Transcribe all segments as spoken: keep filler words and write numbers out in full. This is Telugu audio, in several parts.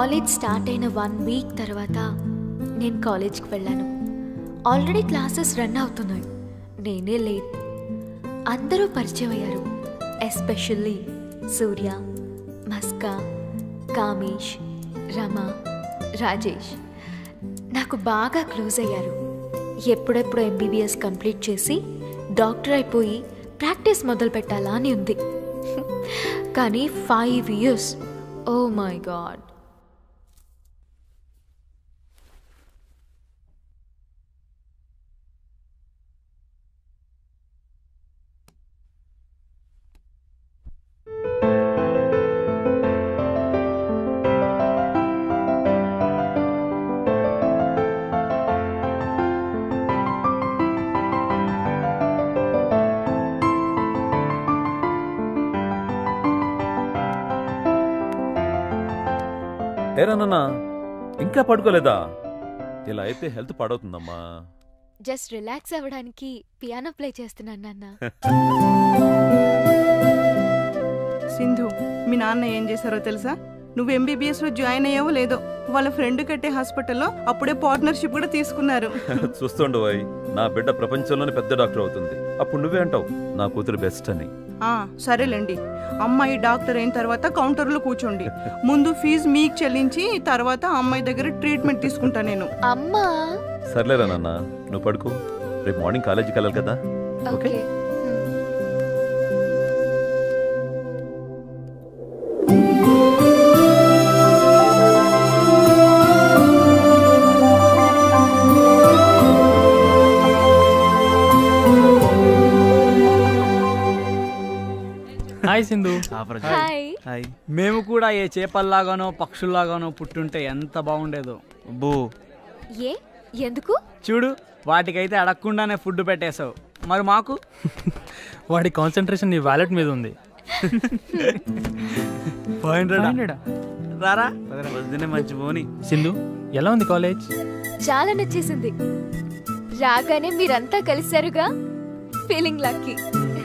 కాలేజ్ స్టార్ట్ అయిన వన్ వీక్ తర్వాత నేను కాలేజ్కి వెళ్ళాను. ఆల్రెడీ క్లాసెస్ రన్ అవుతున్నాయి, నేనే లేట్. అందరూ పరిచయం అయ్యారు, ఎస్పెషల్లీ సూర్య, మస్కా, కామేష్, రమ, రాజేష్ నాకు బాగా క్లోజ్ అయ్యారు. ఎప్పుడెప్పుడు ఎంబీబీఎస్ కంప్లీట్ చేసి డాక్టర్ అయిపోయి ప్రాక్టీస్ మొదలు పెట్టాలా అని ఉంది. కానీ five years, oh my god. ఏరానన్నా ఇంకా పడుకోలేదా? ఇలా అయితే హెల్త్ పాడవుతుందమ్మా. జస్ట్ రిలాక్స్ అవ్వడానికి పియానో ప్లే చేస్తున్నాను నాన్న. సింధు, మీ నాన్న ఏం చేశారో తెలుసా? నువ్వు ఎంబీబీఎస్ లో జాయిన్ అయ్యావో లేదో, వాళ్ళ ఫ్రెండ్ కట్టే హాస్పిటల్లో అప్పుడే పార్ట్నర్షిప్ కూడా తీసుకున్నారు. చూస్తుండవు, నా బిడ్డ ప్రపంచంలోనే పెద్ద డాక్టర్ అవుతుంది. అప్పుడు నువ్వే అంటావు నా కూతురు బెస్ట్ అని. ఆ సరేలేండి, అమ్మాయి డాక్టర్ అయిన తర్వాత కౌంటర్లో కూర్చోండి. ముందు ఫీజు మీకు చెల్లించి తర్వాత అమ్మాయి దగ్గర ట్రీట్మెంట్ తీసుకుంటా నేను. అమ్మా సర్లేరా నాన్న, నువ్వు పడుకో, రేపు మార్నింగ్ కాలేజీకి వెళ్ళాలి కదా. ఓకే. హాయ్ సింధు. హాయ్. మేము కూడా ఏ చేపల్లాగానో పక్షుల్లాగానో పుట్టుంటే ఎంత బాగుండేదో. బో ఏ ఎందుకు? చూడు, వాటికైతే అడగకుండానే ఫుడ్ పెట్టేశావు, మరి మాకు? వాడి కాన్సన్ట్రేషన్ నీ వాలెట్ మీద ఉంది. రారా వదిలే, మంచి పోని. సింధు, ఎలా ఉంది కాలేజ్? చాలా నచ్చేసింది. రాగానే మీరంతా కలిసారుగా, ఫీలింగ్ లక్కీ.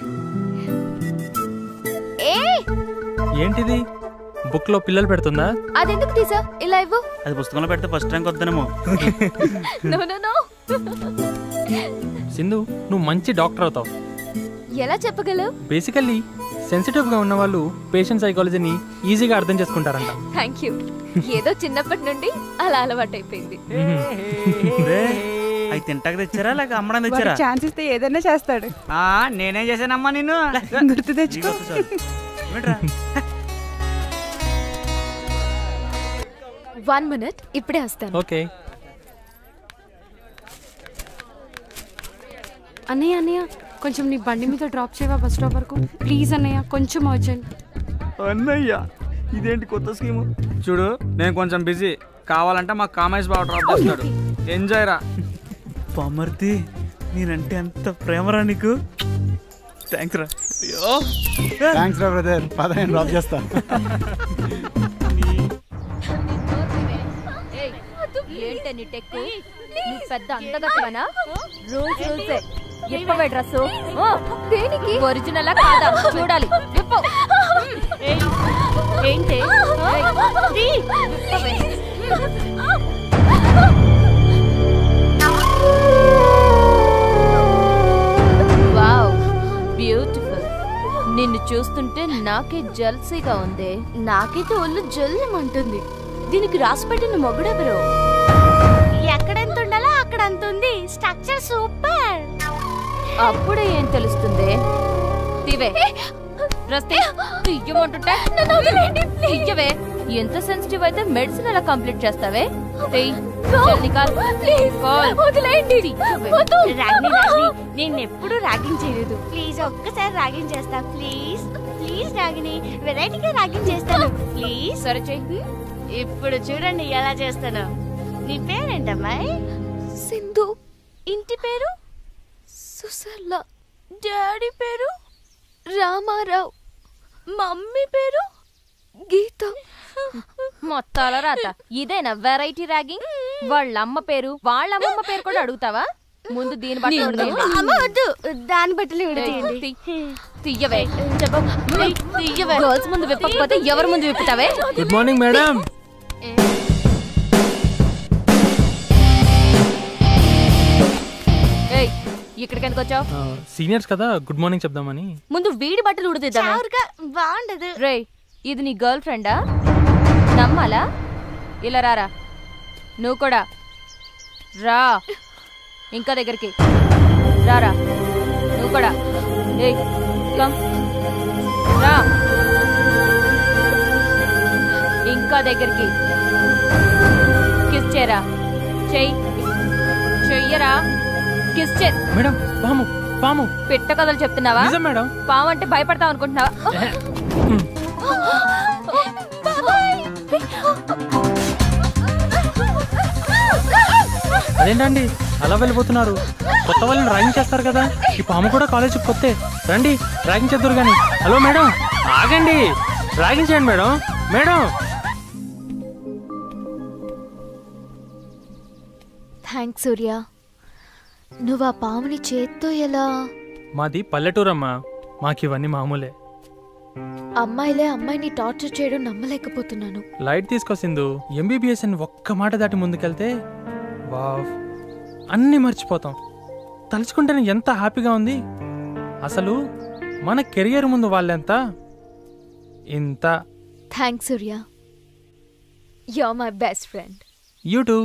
ఏంటిది, బుక్ లో పిల్లలు పెడుతుందా? అదెందుకు తీసా? ఇలా ఇవ్వు. అది పుస్తకంలో పెడితే ఫస్ట్ ర్యాంక్ వద్దనేమో. No no no. సింధు, నువ్వు మంచి డాక్టర్ అవుతావు. ఎలా చెప్పగలవు? బేసికల్లీ సెన్సిటివ్ గా ఉన్న వాళ్ళు పేషెంట్ సైకాలజీని ఈజీగా అర్థం చేసుకుంటారంట. Thank you. ఏదో చిన్నప్పటి నుండి అలా అలవాటైపోయింది. అవి తింటాక తెచ్చారా లేక అమ్మడం తెచ్చారా? ఛాన్స్ ఇస్తే ఏదైనా చేస్తాడు. నేనేం చేశానమ్మా నిన్ను? గుర్తు తెచ్చుకో. వన్ మినిట్, ఇప్పుడే వస్తాను. ఓకే. అన్నయ్య అన్నయ్య కొంచెం నీ బండి మీద డ్రాప్ చేయవా బస్ స్టాప్ వరకు ప్లీజ్ అన్నయ్య, కొంచెం అర్జెంట్. అన్నయ్య, ఇదేంటి కొత్త స్కీము? చూడు, నేను కొంచెం బిజీ, కావాలంటే మా కామేష్ బాబు డ్రాప్ చేస్తాడు. ఎంజాయ్ రా. పామర్తి, నేనంటే ఎంత ప్రేమరా నీకు. థ్యాంక్స్ రా. థ్యాంక్స్ రా బ్రదర్, పద నేను డ్రాప్ చేస్తా. ఏంటని టెక్కు? నీ పెద్ద అందగత్తవనా? రూల్స్ రూల్సే. ఇప్పవే డ్రెస్. దేనికి? ఒరిజినల్ కాదా చూడాలి. ఇప్పవు. ఏంటి? Wow, beautiful. నిన్ను చూస్తుంటే నాకే జల్సీగా ఉంది. నాకైతే ఒళ్ళు జల్లుమంటుంది. దీనికి రాసి పెట్టిన మొగుడెవరు? ఎక్కడెంత ఉండాలో అక్కడ అంత ఉంది. Structure super. అప్పుడే ఏం తెలుస్తుంది? తీవే తీయమంటుంటే ఎంత సెన్సిటివ్ అయితే మెడిసిన్ ఎలా కంప్లీట్ చేస్తావే? నేను ఎప్పుడు ర్యాగింగ్ చేయలేదు. ప్లీజ్ ఒక్కసారి ర్యాగింగ్ చేస్తా. ప్లీజ్ ప్లీజ్ రాగిని, వెరైటీగా ర్యాగింగ్ చేస్తాను. ప్లీజ్. సరే చెయ్యి. ఇప్పుడు చూడండి ఎలా చేస్తాను. నీ పేరేంటమ్మాయి? సింధు. ఇంటి పేరు? సుసర్ల. డాడీ పేరు రామారావు. మమ్మీ పేరు గీత. మొత్తాల రాత ఇదేనా వెరైటీ ర్యాగింగ్? వాళ్ళమ్మ పేరు వాళ్ళమ్మమ్మ పేరు కూడా అడుగుతావా? ముందు దీని బట్టి వద్దు, దాని బట్టలు తీయవే. తీయవే. గర్ల్స్ ముందు విప్పకపోతే ఎవరి ముందు విప్పుతావే? Good morning madam. ఏయ్ ఇక్కడికి ఎందుకు వచ్చావు? సీనియర్స్ కదా గుడ్ మార్నింగ్ చెప్దామని. ముందు వీడి బట్టలు ఉడిదిద్దాం. బాగుండదు. రే ఇది నీ గర్ల్ ఫ్రెండా? నమ్మాలా? ఇలా రారా. నువ్వు కూడా రా. ఇంకా దగ్గరికి రారా. నువ్వు కూడా ఏయ్ కమ్ రా. ఇంకా దగ్గరికి కిస్ చేయరా. చెయ్యి చెయ్యరా. కిస్ చే. మేడం పాము పాము. పెట్ట కథలు చెప్తున్నావా? నిజం మేడం. పాము అంటే భయపడతావు అనుకుంటున్నావా? అదేంటండి అలా వెళ్ళిపోతున్నారు? కొత్త వాళ్ళని ర్యాగింగ్ చేస్తారు కదా. ఈ పాము కూడా కాలేజీకి కొత్తే. రండి ర్యాగింగ్ చేద్దరు కానీ. హలో మేడం ఆగండి. ర్యాగింగ్ చేయండి మేడం. Madam thanks Surya. నువ్వు ఆ పాముని చేత్తో ఎలా? మాది పల్లెటూరమ్మా, మాకు ఇవన్నీ మామూలే. అమ్మాయిలే అమ్మాయిని టార్చర్ చేయడం నమ్మలేకపోతున్నాను. లైట్ తీసుకొచ్చిందు. ఎంబీబీఎస్ అని ఒక్క మాట దాటి ముందుకెళ్తే వావ్ అన్నీ మర్చిపోతాం. తలుచుకుంటేనే ఎంత హ్యాపీగా ఉంది. అసలు మన కెరియర్ ముందు వాళ్ళెంత ఇంత. Thanks Surya. You are my best friend. You too.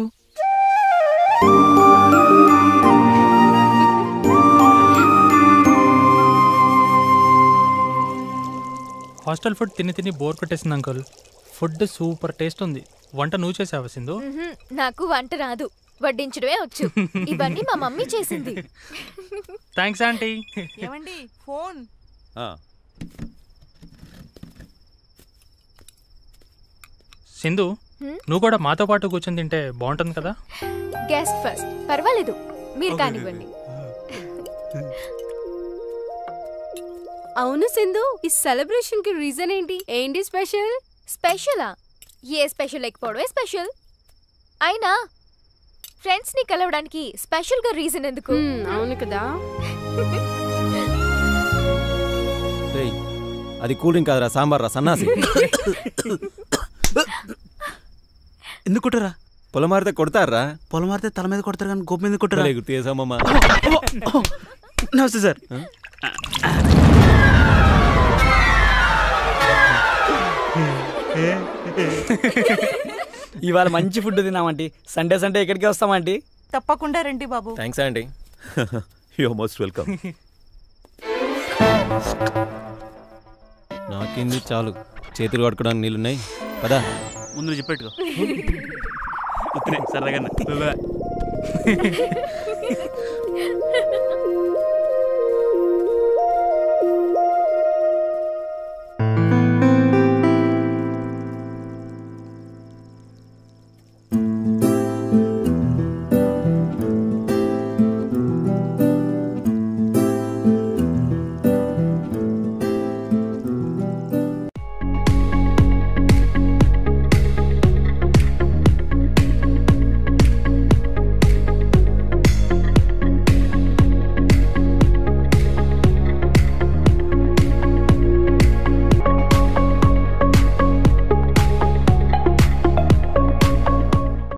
Hostel food తిని తిని బోర్ కొట్టేసింది అంకుల్. ఫుడ్ సూపర్ టేస్ట్ ఉంది. వంట నువ్వు చేసావా సింధు? నాకు వంట రాదు, వడ్డించడమే వచ్చు. ఇవన్నీ మా మమ్మీ చేసింది. Thanks aunty. ఏమండి ఫోన్? సింధు నువ్వు కూడా మాతో పాటు కూర్చొని తింటే బాగుంటుంది కదా. Guest first. పర్వాలేదు మీరు కానివ్వండి. అవును సింధు, ఈ సెలబ్రేషన్ కి రీజన్ ఏంటి? ఏంటి స్పెషల్? స్పెషలా? ఏ స్పెషల్ లేకపోవడమే స్పెషల్. అయినా ఫ్రెండ్స్ ని కలవడానికి స్పెషల్ గా రీజన్ ఎందుకు? అవును కదా. అది కూల్ డ్రింక్ కాదురా, సాంబార్ రా సన్నాసి. ఎందుకు కొట్టరా? పొలం మారితే కొడతారా? పొలం మారితే తల మీద కొడతారు కానీ గోపు మీద కొట్టరా? గుర్తు చేసామమ్మా. నమస్తే సార్. ఇవాళ మంచి ఫుడ్ తిన్నామంటీ. సండే సండే ఇక్కడికి వస్తామంటీ. తప్పకుండా రండి బాబు. థ్యాంక్స్ అండి. You are most welcome. నాకేంది చాలు, చేతులు కడుకోవడానికి నీళ్ళున్నాయి కదా. ముందు చెప్పెట్టుకో. సరదాగా